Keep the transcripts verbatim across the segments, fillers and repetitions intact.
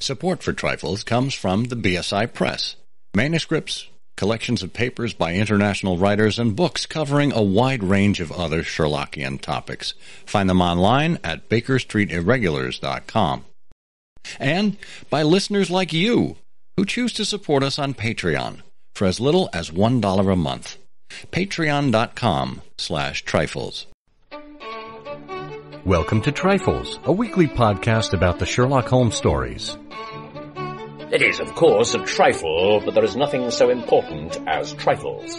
Support for Trifles comes from the B S I Press. Manuscripts, collections of papers by international writers, and books covering a wide range of other Sherlockian topics. Find them online at baker street irregulars dot com. And by listeners like you, who choose to support us on Patreon for as little as one dollar a month. Patreon.com slash Trifles. Welcome to Trifles, a weekly podcast about the Sherlock Holmes stories. It is, of course, a trifle, but there is nothing so important as trifles.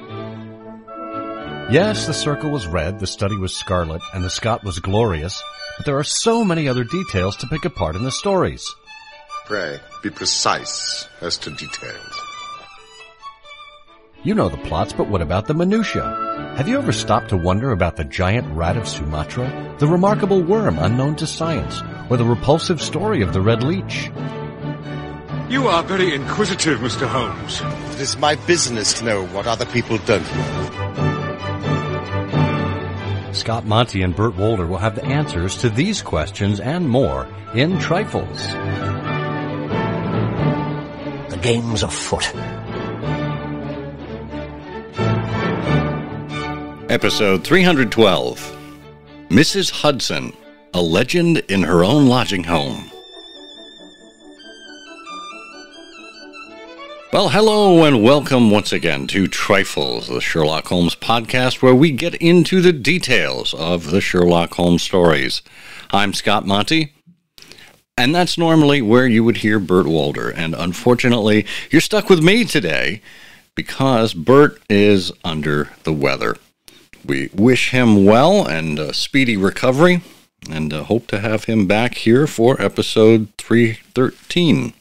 Yes, the circle was red, the study was scarlet, and the Scot was glorious, but there are so many other details to pick apart in the stories. Pray, be precise as to details. You know the plots, but what about the minutiae? Have you ever stopped to wonder about the giant rat of Sumatra, the remarkable worm unknown to science, or the repulsive story of the Red Leech? You are very inquisitive, Mister Holmes. It is my business to know what other people don't know. Scott Monty and Burt Wolder will have the answers to these questions and more in Trifles. The game's afoot. Episode three hundred twelve. Missus Hudson, a legend in her own lodging home. Well, hello and welcome once again to Trifles, the Sherlock Holmes podcast where we get into the details of the Sherlock Holmes stories. I'm Scott Monty, and that's normally where you would hear Burt Wolder, and unfortunately, you're stuck with me today because Burt is under the weather. We wish him well and a speedy recovery, and uh, hope to have him back here for episode three thirteen.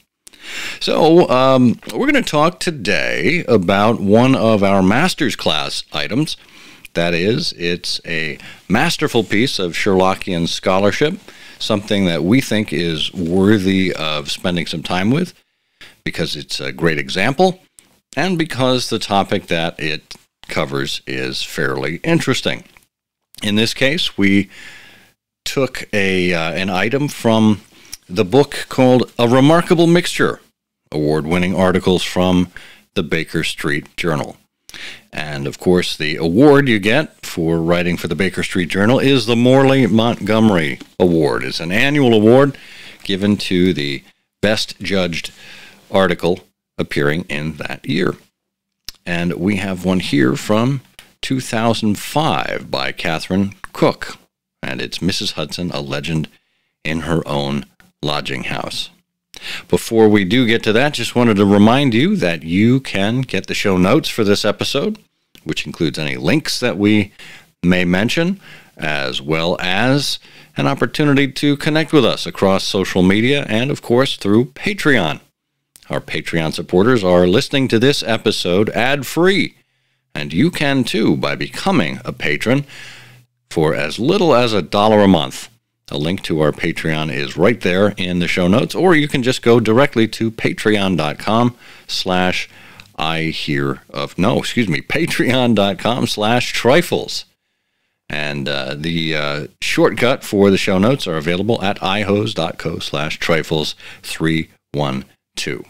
So, um, we're going to talk today about one of our master's class items. That is, it's a masterful piece of Sherlockian scholarship, something that we think is worthy of spending some time with, because it's a great example, and because the topic that it covers is fairly interesting. In this case, we took a uh, an item from the book called A Remarkable Mixture, award-winning articles from the Baker Street Journal. And, of course, the award you get for writing for the Baker Street Journal is the Morley Montgomery Award. It's an annual award given to the best judged article appearing in that year. And we have one here from two thousand five by Catherine Cook, and it's Missus Hudson, a legend in her own lodging house. Before we do get to that, just wanted to remind you that you can get the show notes for this episode, which includes any links that we may mention, as well as an opportunity to connect with us across social media and, of course, through Patreon. Our Patreon supporters are listening to this episode ad-free, and you can too by becoming a patron for as little as a dollar a month. A link to our Patreon is right there in the show notes, or you can just go directly to patreon.com slash I hear of, no, excuse me, patreon.com slash trifles. And uh, the uh, shortcut for the show notes are available at ihose.co slash trifles 312.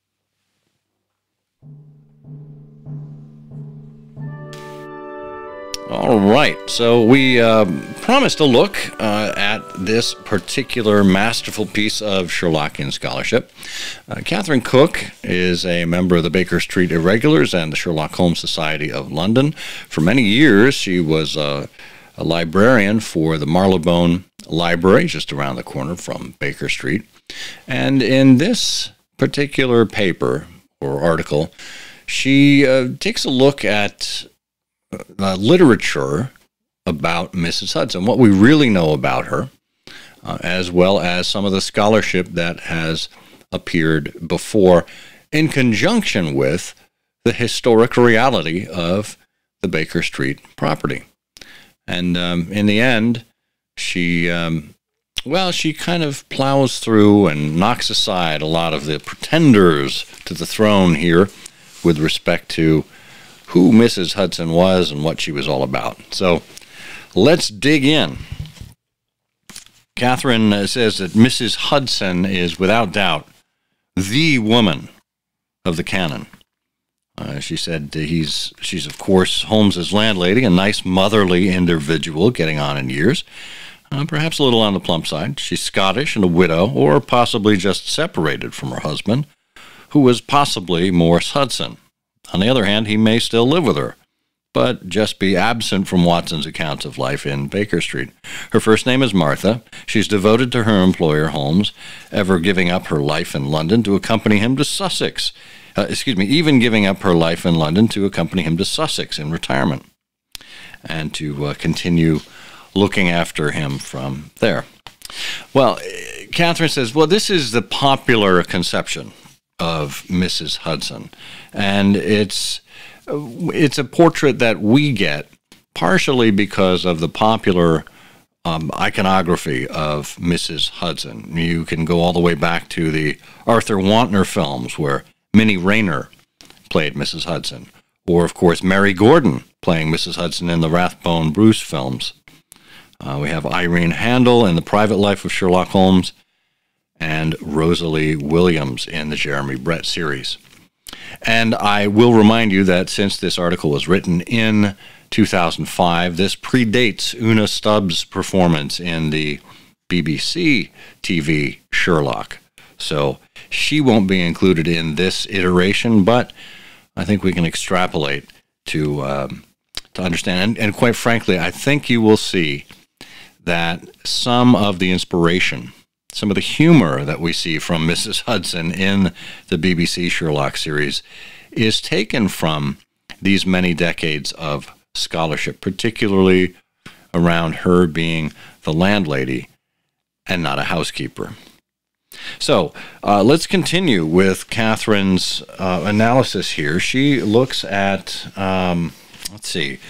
All right, so we uh, promised a look uh, at this particular masterful piece of Sherlockian scholarship. Uh, Catherine Cook is a member of the Baker Street Irregulars and the Sherlock Holmes Society of London. For many years, she was uh, a librarian for the Marylebone Library, just around the corner from Baker Street. And in this particular paper or article, she uh, takes a look at Uh, literature about Missus Hudson, what we really know about her, uh, as well as some of the scholarship that has appeared before in conjunction with the historic reality of the Baker Street property. And um, in the end, she, um, well, she kind of plows through and knocks aside a lot of the pretenders to the throne here with respect to who Missus Hudson was and what she was all about. So let's dig in. Catherine uh, says that Missus Hudson is without doubt the woman of the canon. Uh, she said uh, he's she's, of course, Holmes's landlady, a nice motherly individual getting on in years, uh, perhaps a little on the plump side. She's Scottish and a widow, or possibly just separated from her husband, who was possibly Morris Hudson. On the other hand, he may still live with her, but just be absent from Watson's accounts of life in Baker Street. Her first name is Martha. She's devoted to her employer, Holmes, ever giving up her life in London to accompany him to Sussex. Uh, excuse me, even giving up her life in London to accompany him to Sussex in retirement and to uh, continue looking after him from there. Well, Catherine says, well, this is the popular conception of Missus Hudson, and it's it's a portrait that we get partially because of the popular um, iconography of Missus Hudson. You can go all the way back to the Arthur Wantner films where Minnie Rayner played Missus Hudson, or, of course, Mary Gordon playing Missus Hudson in the Rathbone Bruce films. Uh, we have Irene Handel in The Private Life of Sherlock Holmes, and Rosalie Williams in the Jeremy Brett series. And I will remind you that since this article was written in two thousand five, this predates Una Stubbs' performance in the B B C T V Sherlock. So she won't be included in this iteration, but I think we can extrapolate to um, to understand. And, and quite frankly, I think you will see that some of the inspiration, some of the humor that we see from Missus Hudson in the B B C Sherlock series is taken from these many decades of scholarship, particularly around her being the landlady and not a housekeeper. So uh, let's continue with Catherine's uh, analysis here. She looks at, um, let's see,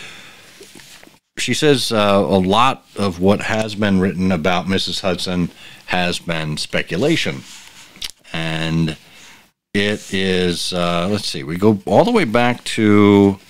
she says uh, a lot of what has been written about Missus Hudson has been speculation. And it is, uh, let's see, we go all the way back to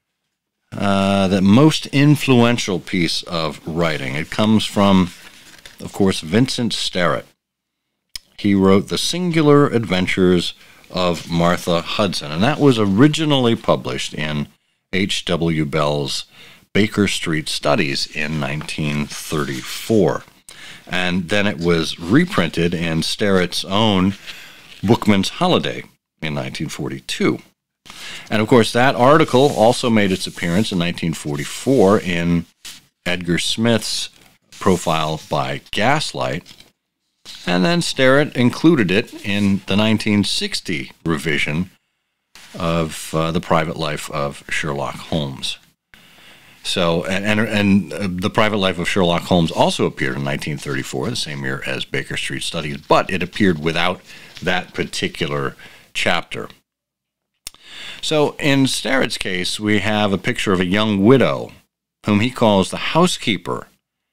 uh, the most influential piece of writing. It comes from, of course, Vincent Sterrett. He wrote The Singular Adventures of Martha Hudson, and that was originally published in H W Bell's Baker Street Studies in nineteen thirty-four. And then it was reprinted in Sterrett's own Bookman's Holiday in nineteen forty-two. And, of course, that article also made its appearance in nineteen forty-four in Edgar Smith's Profile by Gaslight. And then Sterrett included it in the nineteen sixty revision of uh, The Private Life of Sherlock Holmes. So, and, and, and uh, The Private Life of Sherlock Holmes also appeared in nineteen thirty-four, the same year as Baker Street Studies, but it appeared without that particular chapter. So, in Sterrett's case, we have a picture of a young widow whom he calls the housekeeper.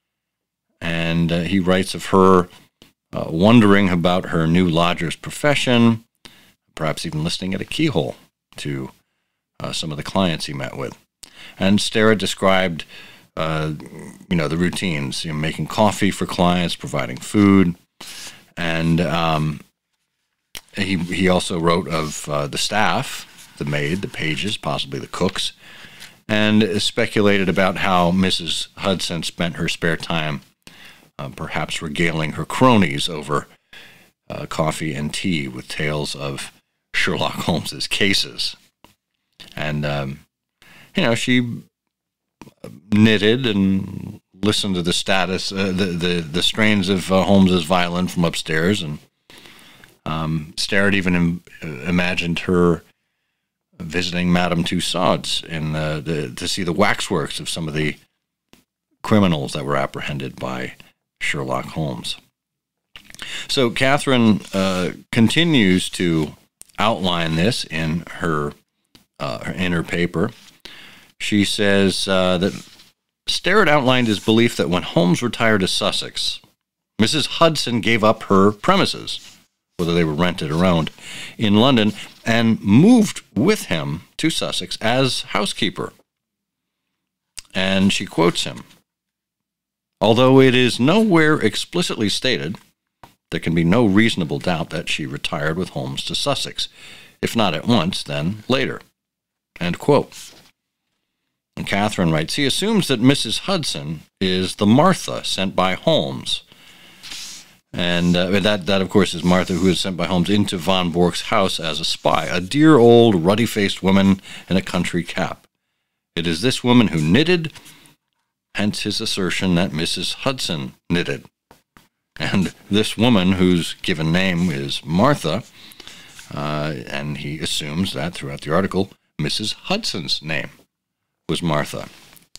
And uh, he writes of her uh, wondering about her new lodger's profession, perhaps even listening at a keyhole to uh, some of the clients he met with. And Sterrett described, uh, you know, the routines, you know, making coffee for clients, providing food, and um, he he also wrote of uh, the staff, the maid, the pages, possibly the cooks, and speculated about how Missus Hudson spent her spare time, uh, perhaps regaling her cronies over uh, coffee and tea with tales of Sherlock Holmes's cases. And um, you know, she knitted and listened to the status, uh, the, the the strains of uh, Holmes's violin from upstairs, and um, Sterrett even im- imagined her visiting Madame Tussauds in uh, the, to see the waxworks of some of the criminals that were apprehended by Sherlock Holmes. So Catherine uh, continues to outline this in her uh, in her paper. She says uh, that Sterrett outlined his belief that when Holmes retired to Sussex, Missus Hudson gave up her premises, whether they were rented or owned, in London, and moved with him to Sussex as housekeeper. And she quotes him. Although it is nowhere explicitly stated, there can be no reasonable doubt that she retired with Holmes to Sussex, if not at once, then later. End quote. And Catherine writes, he assumes that Missus Hudson is the Martha sent by Holmes. And uh, that, that, of course, is Martha, who is sent by Holmes into von Bork's house as a spy, a dear old ruddy-faced woman in a country cap. It is this woman who knitted, hence his assertion that Missus Hudson knitted. And this woman, whose given name is Martha, uh, and he assumes that throughout the article, Missus Hudson's name was Martha.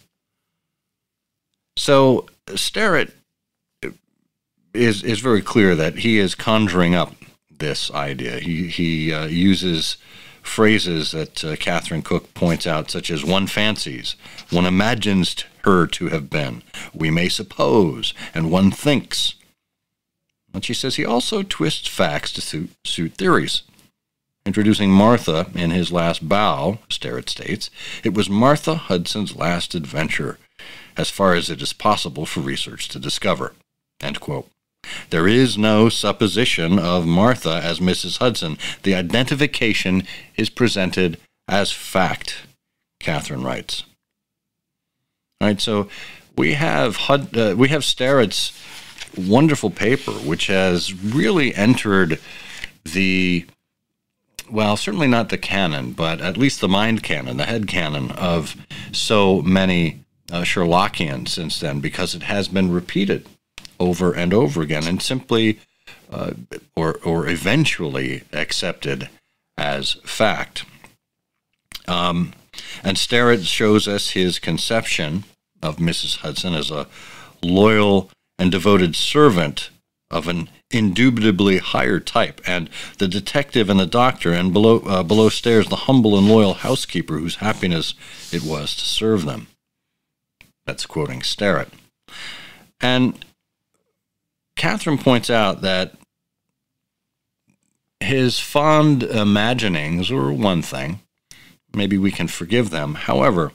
So Sterrett is is very clear that he is conjuring up this idea. He he uh, uses phrases that uh, Catherine Cook points out, such as one fancies, one imagines her to have been, we may suppose, and one thinks. And she says he also twists facts to suit, suit theories. Introducing Martha in his last bow, Sterrett states, it was Martha Hudson's last adventure, as far as it is possible for research to discover. End quote. There is no supposition of Martha as Missus Hudson. The identification is presented as fact, Catherine writes. All right, so we have Hud, uh, we have Sterrett's wonderful paper, which has really entered the, well, certainly not the canon, but at least the mind canon, the head canon of so many uh, Sherlockians since then, because it has been repeated over and over again, and simply uh, or or eventually accepted as fact. Um, and Sterrett shows us his conception of Missus Hudson as a loyal and devoted servant of an indubitably higher type, and the detective and the doctor, and below uh, below stairs the humble and loyal housekeeper whose happiness it was to serve them. That's quoting Sterrett. And Catherine points out that his fond imaginings were one thing. Maybe we can forgive them. However,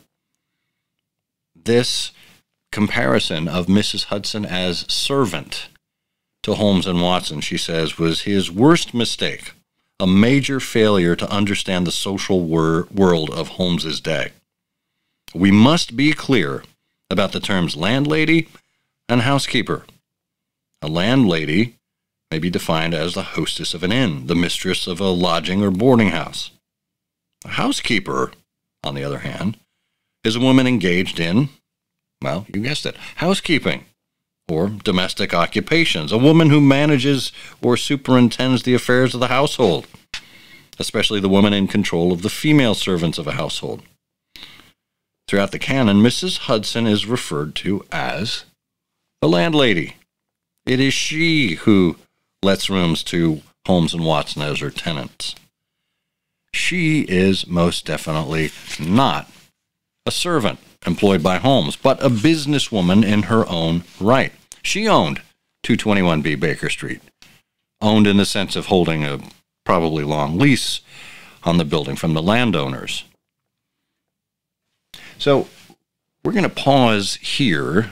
this comparison of Missus Hudson as servant to Holmes and Watson, she says, was his worst mistake, a major failure to understand the social wor- world of Holmes's day. We must be clear about the terms landlady and housekeeper. A landlady may be defined as the hostess of an inn, the mistress of a lodging or boarding house. A housekeeper, on the other hand, is a woman engaged in, well, you guessed it, housekeeping or domestic occupations, a woman who manages or superintends the affairs of the household, especially the woman in control of the female servants of a household. Throughout the canon, Missus Hudson is referred to as the landlady. It is she who lets rooms to Holmes and Watson as her tenants. She is most definitely not a servant employed by Holmes, but a businesswoman in her own right. She owned two twenty-one B Baker Street, owned in the sense of holding a probably long lease on the building from the landowners. So we're going to pause here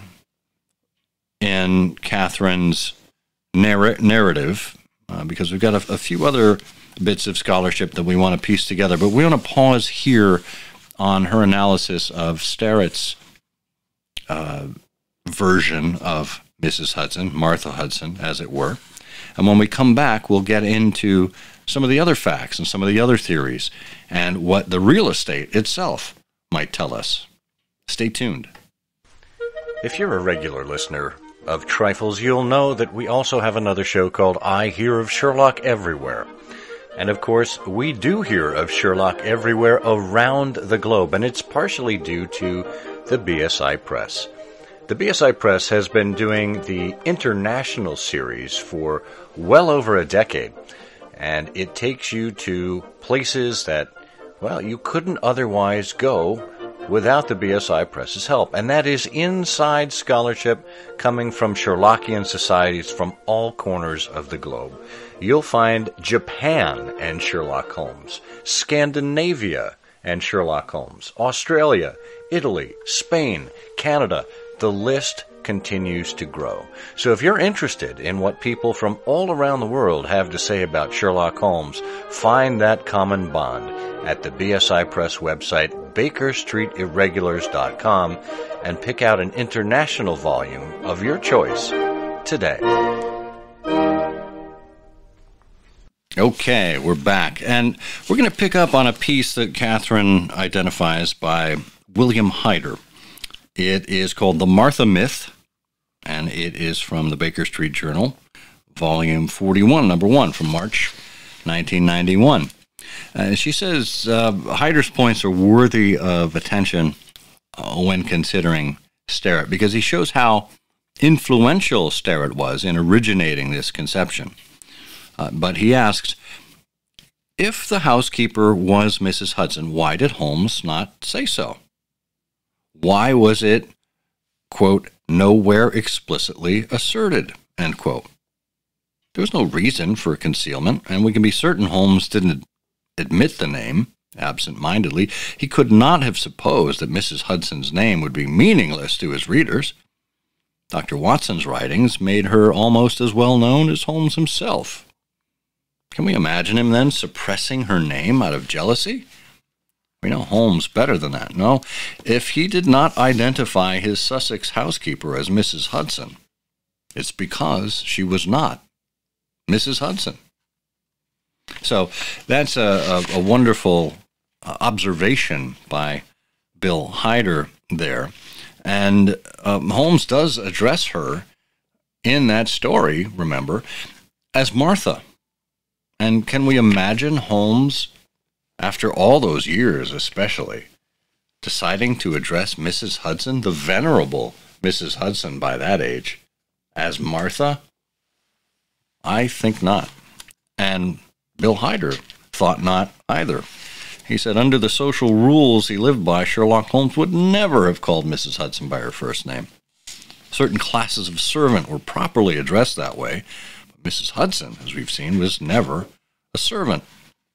in Catherine's narr- narrative, uh, because we've got a, a few other bits of scholarship that we want to piece together, but we want to pause here on her analysis of Sterrett's uh, version of Missus Hudson, Martha Hudson, as it were. And when we come back, we'll get into some of the other facts and some of the other theories and what the real estate itself might tell us. Stay tuned. If you're a regular listener of Trifles, you'll know that we also have another show called I Hear of Sherlock Everywhere. And of course, we do hear of Sherlock everywhere around the globe, and it's partially due to the B S I Press. The B S I Press has been doing the international series for well over a decade, and it takes you to places that, well, you couldn't otherwise go without the B S I Press's help, and that is inside scholarship coming from Sherlockian societies from all corners of the globe. You'll find Japan and Sherlock Holmes, Scandinavia and Sherlock Holmes, Australia, Italy, Spain, Canada. The list continues to grow. So if you're interested in what people from all around the world have to say about Sherlock Holmes, find that common bond at the B S I Press website, baker street irregulars dot com, and pick out an international volume of your choice today. Okay, we're back, and we're going to pick up on a piece that Catherine identifies by William Hyder. It is called The Martha Myth, and it is from the Baker Street Journal, volume forty-one, number one, from March nineteen ninety-one. Uh, she says uh, Hyder's points are worthy of attention uh, when considering Sterrett, because he shows how influential Sterrett was in originating this conception. Uh, but he asks, if the housekeeper was Missus Hudson, why did Holmes not say so? Why was it, quote, nowhere explicitly asserted, end quote? There was no reason for concealment, and we can be certain Holmes didn't admit the name absent-mindedly. He could not have supposed that Missus Hudson's name would be meaningless to his readers. Doctor Watson's writings made her almost as well known as Holmes himself. Can we imagine him then suppressing her name out of jealousy? We know Holmes better than that, no? If he did not identify his Sussex housekeeper as Missus Hudson, it's because she was not Missus Hudson. So that's a, a, a wonderful observation by Bill Hyder there. And um, Holmes does address her in that story, remember, as Martha. And can we imagine Holmes, after all those years especially, deciding to address Missus Hudson, the venerable Missus Hudson by that age, as Martha? I think not. And Bill Hyder thought not either. He said under the social rules he lived by, Sherlock Holmes would never have called Missus Hudson by her first name. Certain classes of servant were properly addressed that way, but Missus Hudson, as we've seen, was never a servant.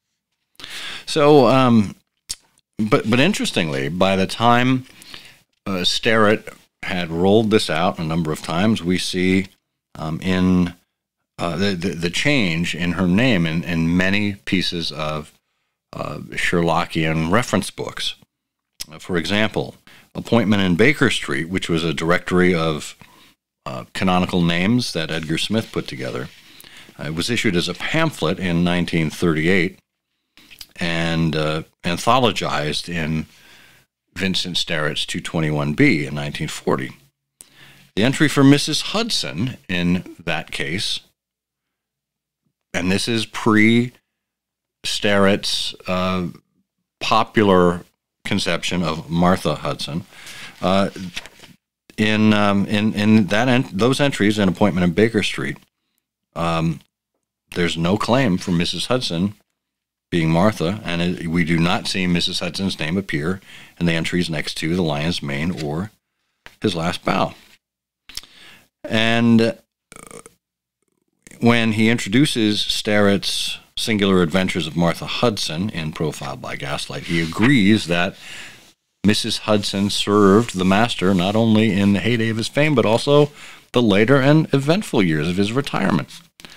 So, um, but but interestingly, by the time uh, Sterrett had rolled this out a number of times, we see um, in uh, the, the the change in her name in, in many pieces of uh, Sherlockian reference books. Uh, for example, Appointment in Baker Street, which was a directory of uh, canonical names that Edgar Smith put together. Uh, it was issued as a pamphlet in nineteen thirty-eight and uh, anthologized in Vincent Sterrett's two twenty-one B in nineteen forty. The entry for Missus Hudson in that case, and this is pre-Sterrett's uh, popular conception of Martha Hudson, uh, in um, in in that en- those entries in Appointment in Baker Street, um, there's no claim for Missus Hudson being Martha, and it, we do not see Missus Hudson's name appear in the entries next to the Lion's Mane or his last bow. And when he introduces Sterrett's Singular Adventures of Martha Hudson in Profile by Gaslight, he agrees that Missus Hudson served the master not only in the heyday of his fame, but also the later and eventful years of his retirement.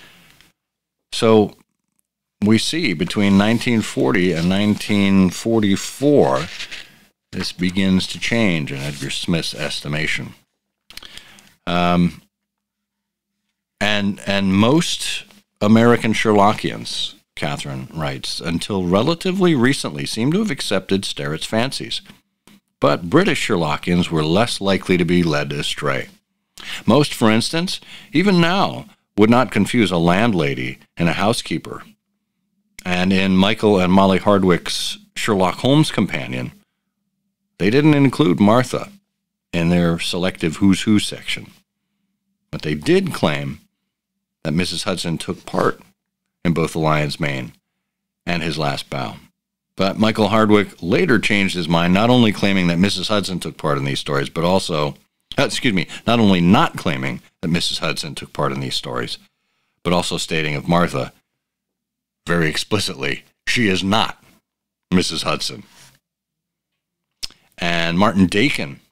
So we see between nineteen forty and nineteen forty-four, this begins to change in Edgar Smith's estimation. Um, and and most American Sherlockians, Catherine writes, until relatively recently seem to have accepted Sterrett's fancies. But British Sherlockians were less likely to be led astray. Most, for instance, even now, would not confuse a landlady and a housekeeper. And in Michael and Molly Hardwick's Sherlock Holmes Companion, they didn't include Martha in their selective Who's Who section. But they did claim that Missus Hudson took part in both The Lion's Mane and His Last Bow. But Michael Hardwick later changed his mind, not only claiming that Missus Hudson took part in these stories, but also, uh, excuse me, not only not claiming that Missus Hudson took part in these stories, but also stating of Martha, very explicitly, she is not Missus Hudson. And Martin Dakin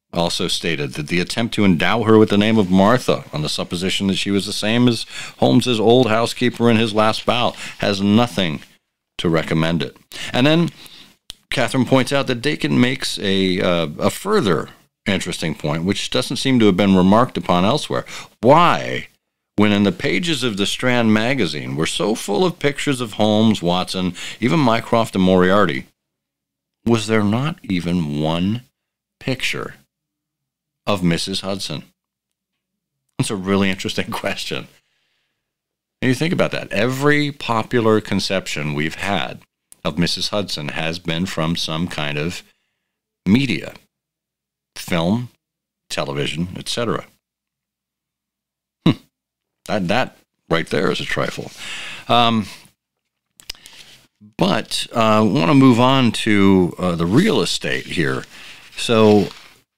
also stated that the attempt to endow her with the name of Martha on the supposition that she was the same as Holmes's old housekeeper in his last bout has nothing to recommend it. And then Catherine points out that Dakin makes a, uh, a further interesting point, which doesn't seem to have been remarked upon elsewhere. Why, when in the pages of the Strand magazine were so full of pictures of Holmes, Watson, even Mycroft and Moriarty, was there not even one picture of Missus Hudson? That's a really interesting question. And you think about that. Every popular conception we've had of Missus Hudson has been from some kind of media, film, television, et cetera. Hmm. That, that right there is a trifle. Um, but I uh, want to move on to uh, the real estate here. So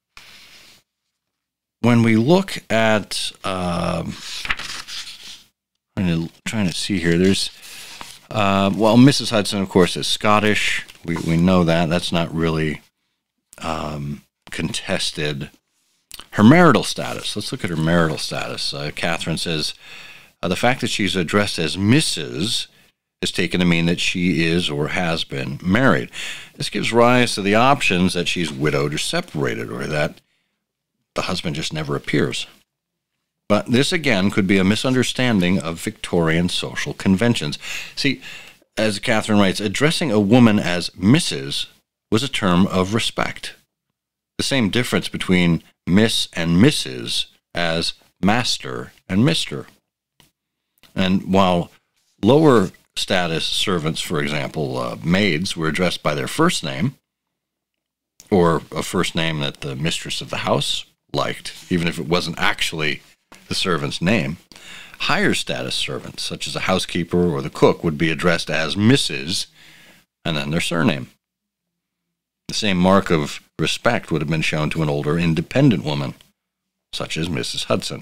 when we look at, um, I'm trying to, trying to see here, there's, uh, well, Missus Hudson, of course, is Scottish. We we know that. That's not really um, contested. Her marital status. Let's look at her marital status. Uh, Catherine says, uh, the fact that she's addressed as Missus is taken to mean that she is or has been married. This gives rise to the options that she's widowed or separated, or that the husband just never appears. But this, again, could be a misunderstanding of Victorian social conventions. See, as Catherine writes, addressing a woman as Missus was a term of respect. The same difference between Miss and Missus as Master and Mister. And while lower status servants, for example, uh, maids, were addressed by their first name, or a first name that the mistress of the house liked, even if it wasn't actually the servant's name, higher status servants, such as a housekeeper or the cook, would be addressed as Missus and then their surname. The same mark of respect would have been shown to an older independent woman, such as Missus Hudson.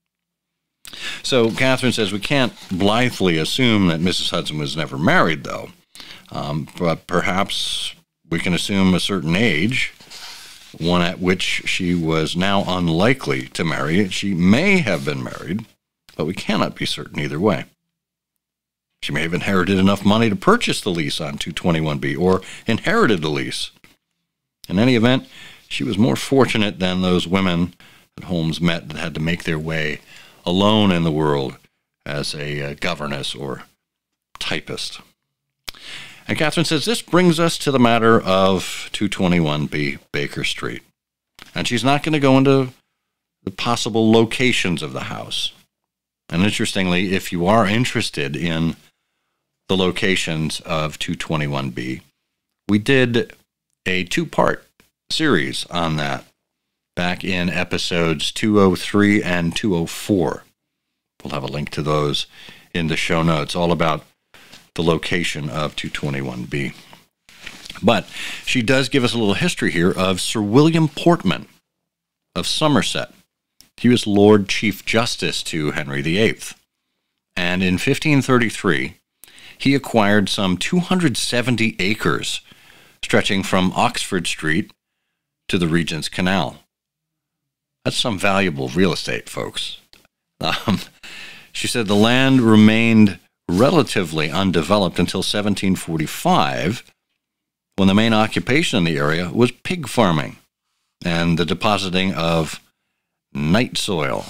So Catherine says we can't blithely assume that Missus Hudson was never married, though. Um, but perhaps we can assume a certain age, one at which she was now unlikely to marry. She may have been married, but we cannot be certain either way. She may have inherited enough money to purchase the lease on two twenty-one B, or inherited the lease. In any event, she was more fortunate than those women that Holmes met that had to make their way alone in the world as a uh, governess or typist. And Catherine says, this brings us to the matter of two twenty-one B Baker Street. And she's not going to go into the possible locations of the house. And interestingly, if you are interested in the locations of two twenty-one B, we did a two-part series on that back in episodes two oh three and two oh four. We'll have a link to those in the show notes, all about the location of two twenty-one B. But she does give us a little history here of Sir William Portman of Somerset. He was Lord Chief Justice to Henry the Eighth. And in fifteen thirty-three, he acquired some two hundred seventy acres stretching from Oxford Street to the Regent's Canal. That's some valuable real estate, folks. Um, she said the land remained relatively undeveloped until seventeen forty-five, when the main occupation in the area was pig farming and the depositing of night soil.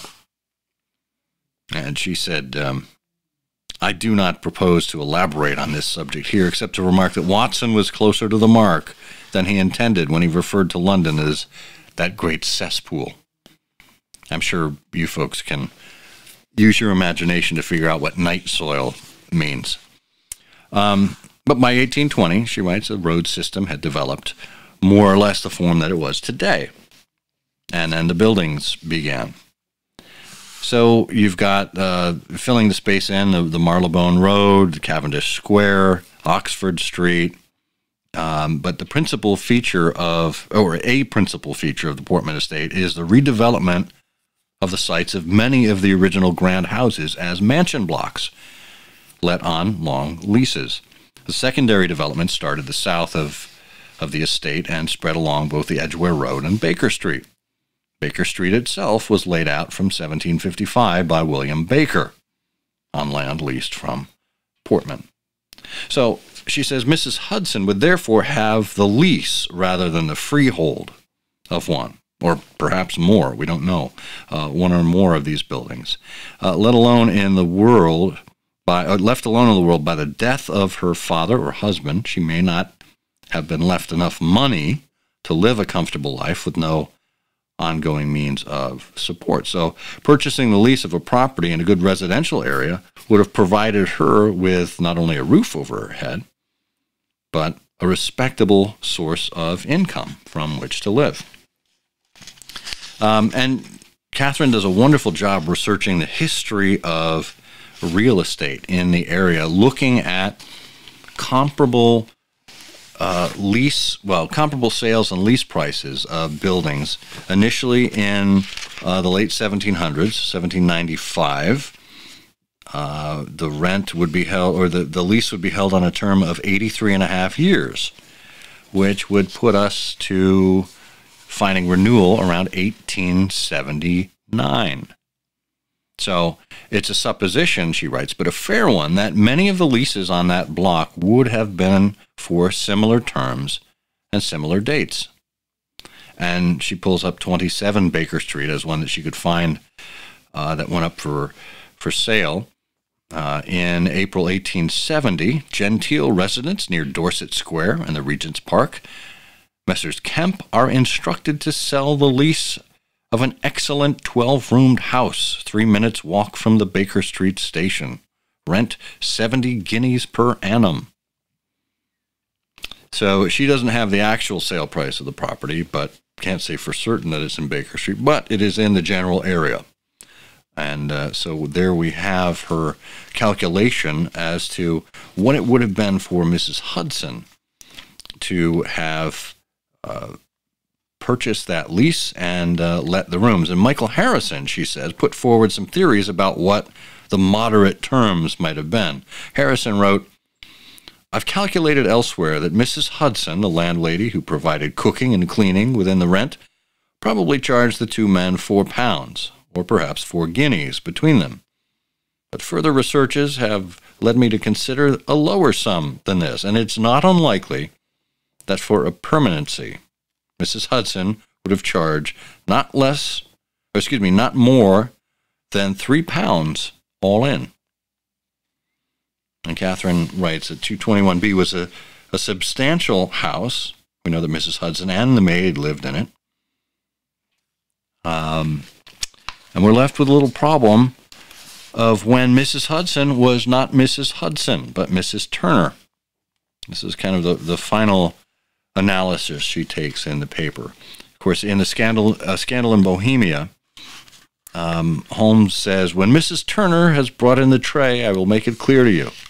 And she said, um, I do not propose to elaborate on this subject here, except to remark that Watson was closer to the mark than he intended when he referred to London as that great cesspool. I'm sure you folks can use your imagination to figure out what night soil means. Um, but by eighteen twenty, she writes, the road system had developed more or less the form that it was today. And then the buildings began. So you've got uh, filling the space in, the, the Marylebone Road, Cavendish Square, Oxford Street. Um, but the principal feature of, or a principal feature of the Portman estate is the redevelopment of the sites of many of the original grand houses as mansion blocks, let on long leases. The secondary development started the south of, of the estate and spread along both the Edgware Road and Baker Street. Baker Street itself was laid out from seventeen fifty-five by William Baker on land leased from Portman. So she says Missus Hudson would therefore have the lease rather than the freehold of one, or perhaps more, we don't know, uh, one or more of these buildings, uh, let alone in the world, by uh, left alone in the world by the death of her father or husband. She may not have been left enough money to live a comfortable life with no ongoing means of support. So purchasing the lease of a property in a good residential area would have provided her with not only a roof over her head, but a respectable source of income from which to live. Um, and Catherine does a wonderful job researching the history of real estate in the area, looking at comparable Uh, lease, well, comparable sales and lease prices of buildings initially in uh, the late seventeen hundreds, seventeen ninety-five. Uh, the rent would be held, or the, the lease would be held on a term of eighty-three and a half years, which would put us to finding renewal around eighteen seventy-nine. So it's a supposition, she writes, but a fair one, that many of the leases on that block would have been for similar terms and similar dates. And she pulls up twenty-seven Baker Street as one that she could find uh, that went up for, for sale. Uh, in April eighteen seventy, genteel residents near Dorset Square and the Regent's Park, Messrs. Kemp are instructed to sell the lease of an excellent twelve-roomed house, three minutes' walk from the Baker Street station. Rent seventy guineas per annum. So she doesn't have the actual sale price of the property, but can't say for certain that it's in Baker Street, but it is in the general area. And uh, so there we have her calculation as to what it would have been for Missus Hudson to have uh, purchased that lease and uh, let the rooms. And Michael Harrison, she says, put forward some theories about what the moderate terms might have been. Harrison wrote, I've calculated elsewhere that Missus Hudson, the landlady who provided cooking and cleaning within the rent, probably charged the two men four pounds, or perhaps four guineas between them. But further researches have led me to consider a lower sum than this, and it's not unlikely that for a permanency, Missus Hudson would have charged not less, or excuse me, not more than three pounds all in. And Catherine writes that two twenty-one B was a, a substantial house. We know that Missus Hudson and the maid lived in it. Um, and we're left with a little problem of when Missus Hudson was not Missus Hudson, but Missus Turner. This is kind of the, the final analysis she takes in the paper. Of course, in the Scandal, uh, Scandal in Bohemia, um, Holmes says, when Missus Turner has brought in the tray, I will make it clear to you.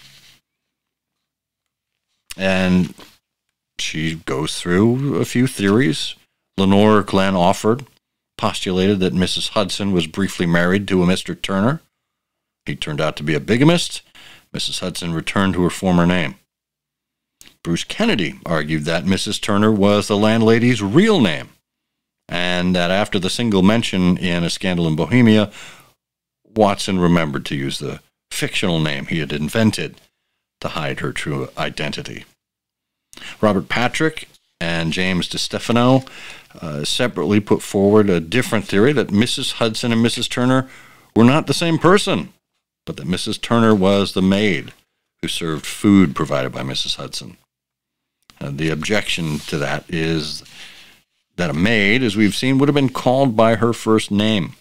And she goes through a few theories. Lenore Glenn Offord postulated that Missus Hudson was briefly married to a Mister Turner. He turned out to be a bigamist. Missus Hudson returned to her former name. Bruce Kennedy argued that Missus Turner was the landlady's real name, and that after the single mention in A Scandal in Bohemia, Watson remembered to use the fictional name he had invented to hide her true identity. Robert Patrick and James DeStefano uh, separately put forward a different theory that Missus Hudson and Missus Turner were not the same person, but that Missus Turner was the maid who served food provided by Missus Hudson. Uh, the objection to that is that a maid, as we've seen, would have been called by her first name.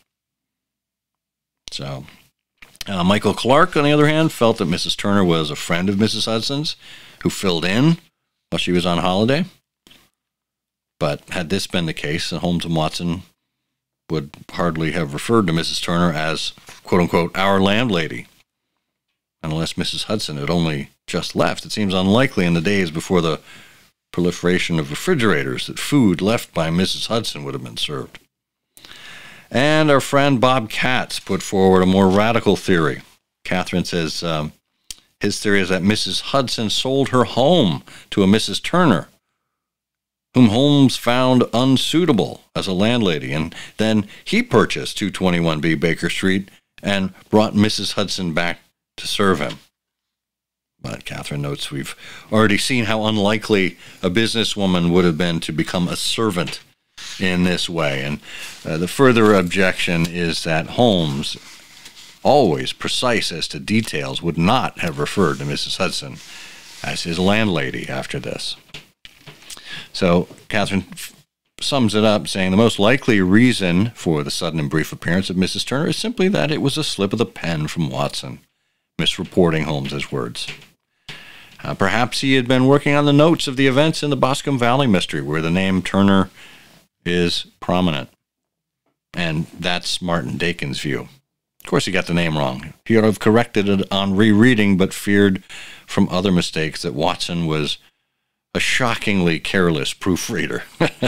So, uh, Michael Clark, on the other hand, felt that Missus Turner was a friend of Missus Hudson's who filled in while she was on holiday. But had this been the case, Holmes and Watson would hardly have referred to Missus Turner as, quote-unquote, our landlady, unless Missus Hudson had only just left. It seems unlikely in the days before the proliferation of refrigerators that food left by Missus Hudson would have been served. And our friend Bob Katz put forward a more radical theory. Catherine says um, his theory is that Missus Hudson sold her home to a Missus Turner, whom Holmes found unsuitable as a landlady, and then he purchased two twenty-one B Baker Street and brought Missus Hudson back to serve him. But Catherine notes we've already seen how unlikely a businesswoman would have been to become a servant in this way, and uh, the further objection is that Holmes, always precise as to details, would not have referred to Missus Hudson as his landlady after this. So Catherine f- sums it up, saying the most likely reason for the sudden and brief appearance of Missus Turner is simply that it was a slip of the pen from Watson, misreporting Holmes's words. Uh, perhaps he had been working on the notes of the events in the Boscombe Valley mystery, where the name Turner is prominent. And that's Martin Dakin's view. Of course, he got the name wrong. He ought to have corrected it on rereading, but feared from other mistakes that Watson was a shockingly careless proofreader.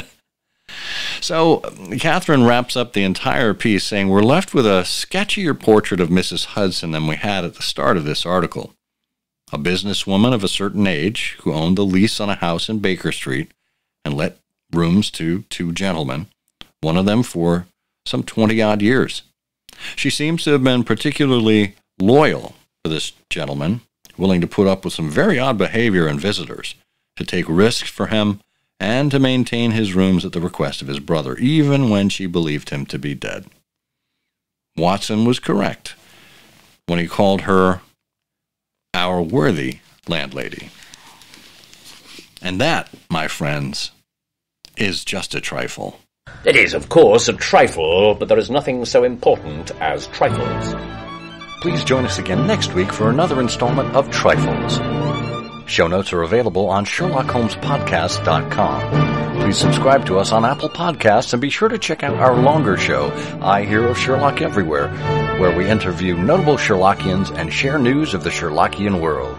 So Catherine wraps up the entire piece saying, we're left with a sketchier portrait of Missus Hudson than we had at the start of this article. A businesswoman of a certain age who owned the lease on a house in Baker Street and let rooms to two gentlemen, one of them for some twenty-odd years. She seems to have been particularly loyal to this gentleman, willing to put up with some very odd behavior in visitors, to take risks for him, and to maintain his rooms at the request of his brother, even when she believed him to be dead. Watson was correct when he called her our worthy landlady. And that, my friends, is just a trifle. It is, of course, a trifle, but there is nothing so important as trifles. Please join us again next week for another installment of Trifles. Show notes are available on Sherlock Holmes Podcast dot com. Please subscribe to us on Apple Podcasts and be sure to check out our longer show, I Hear of Sherlock Everywhere, where we interview notable Sherlockians and share news of the Sherlockian world.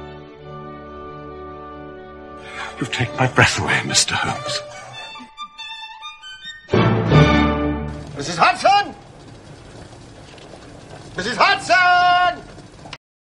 You've taken my breath away, Mister Holmes. Missus Hudson! Missus Hudson!